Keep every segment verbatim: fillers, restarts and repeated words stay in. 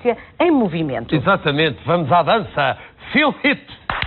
em movimento. Exatamente, vamos à dança. Feel It!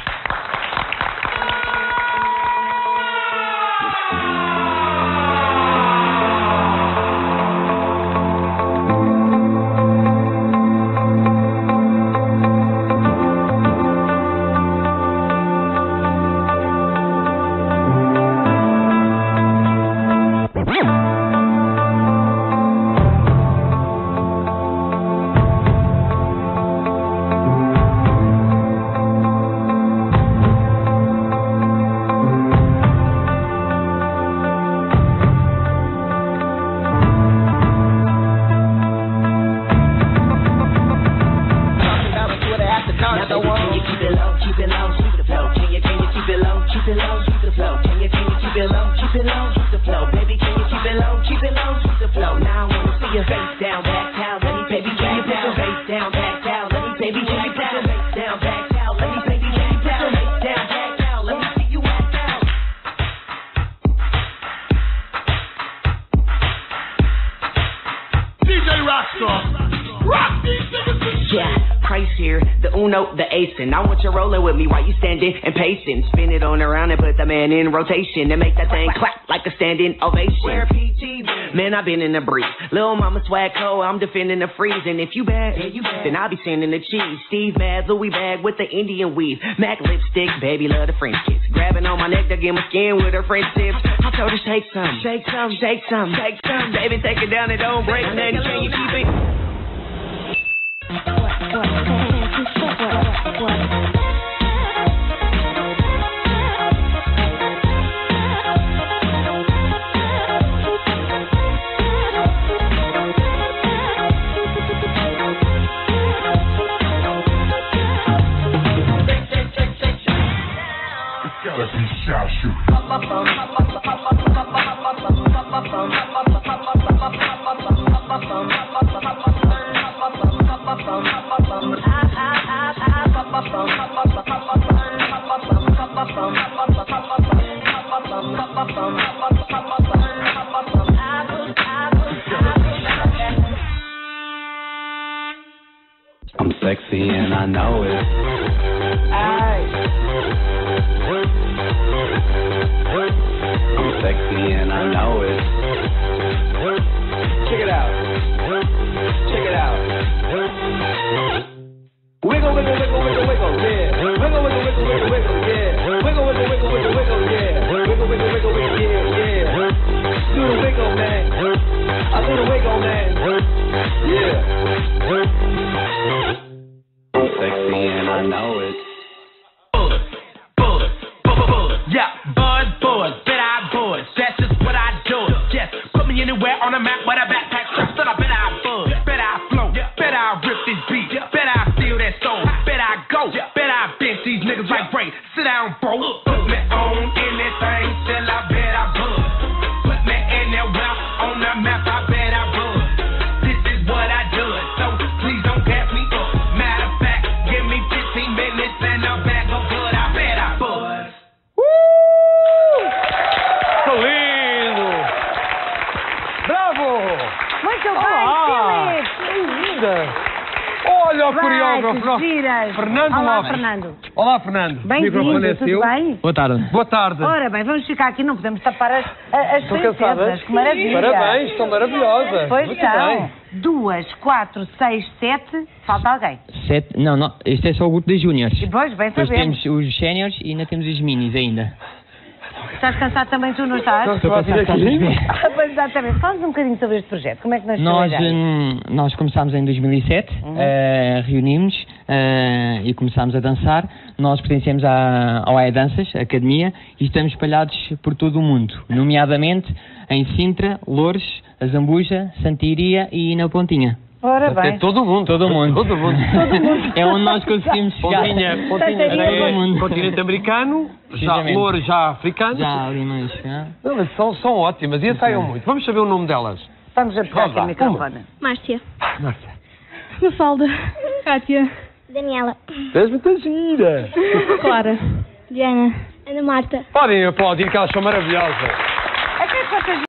Yeah, Price here, the Uno, the Ace, and I want you rolling with me while you standing and pacing. Spin it on around and put the man in rotation and make that thing clap like a standing ovation. Where P T, man, I've been in the breeze. Lil' mama swag co, I'm defending the freeze. And if you bad, yeah, you bad, then I'll be sending the cheese. Steve Mad, Louis bag with the Indian weave. Mac lipstick, baby love the French kiss. Grabbing on my neck to get my skin with her French tips. I told her shake some, shake some, shake some, shake some. Baby, take it down and don't break nothing. Can you keep it? I'm sexy and I know it. I'm sexy and I know it. Check it out. Check it out. Wiggle, wiggle, wiggle, wiggle, wiggle, yeah. Wiggle, wiggle, wiggle, wiggle, wiggle, yeah. Wiggle, wiggle, wiggle, wiggle, wiggle, yeah. Wiggle, wiggle, wiggle, wiggle, yeah, yeah. Do the wiggle, man. I do the wiggle, man. Yeah. I'm sexy and I know it. Buzz, buzz, buzz, buzz. Yeah, buzz, buzz, bet I buzz. That's just what I do. Yes, put me anywhere on the map with a backpack strap. Then I bet I buzz, bet I flow, bet I rip this beat, bet I steal that soul, bet I go, bet I bench these niggas like Ray. Sit down, bro. Put me on anything till I bet I buzz. Put me anywhere on the map. I bet I buzz. This is what I do. So please don't pass me up. Matter of fact, give me fifteen minutes and a bag of blood. I bet I buzz. Que lindo! Bravo! Muito bem, Olá! Filipe! Que linda! Olha o Vai, coreógrafo! que nosso giras. Fernando Olá, Lopes. Fernando. Olá, Fernando. O microfone é Bem-vindo, seu. tudo bem? Boa tarde. Boa tarde. Ora bem, vamos ficar aqui, não podemos tapar as, as Estão princesas. cansadas? Que maravilha. Parabéns, estão maravilhosas. Pois Muito são. bem. Duas, quatro, seis, sete. Falta alguém. Sete, não, não, este é só o grupo de júniores. E depois, bem Depois sabemos. temos os séniores e ainda temos os minis ainda. Estás cansado também tu, não estás? Estou cansado, estás a ver? Ah, pois, exatamente. Fala-nos um bocadinho sobre este projeto. Como é que nasceu a Nós, ideia? hum, nós começámos em dois mil e sete, Uhum. eh, reunimos eh, e começámos a dançar. Nós pertencemos à, ao A E Danças, Academia, e estamos espalhados por todo o mundo, nomeadamente em Sintra, Loures, Azambuja, Santiria e na Pontinha. Ora Até bem. todo mundo. Todo mundo. Todo mundo. É onde nós conseguimos chegar. Pontinha, pontinha, Santiria, até mundo. continente americano, já Precisamente. louro, já africano. Já ali mais. ah. Não, mas são, são ótimas e ensaiam muito. Vamos saber o nome delas. Vamos a pegar aqui Rosa, o microfone. Márcia. Márcia. Mafalda. Kátia. Daniela. És muita gira. Clara. Diana. Ana Marta. Podem aplaudir que elas são maravilhosas. Até que vocês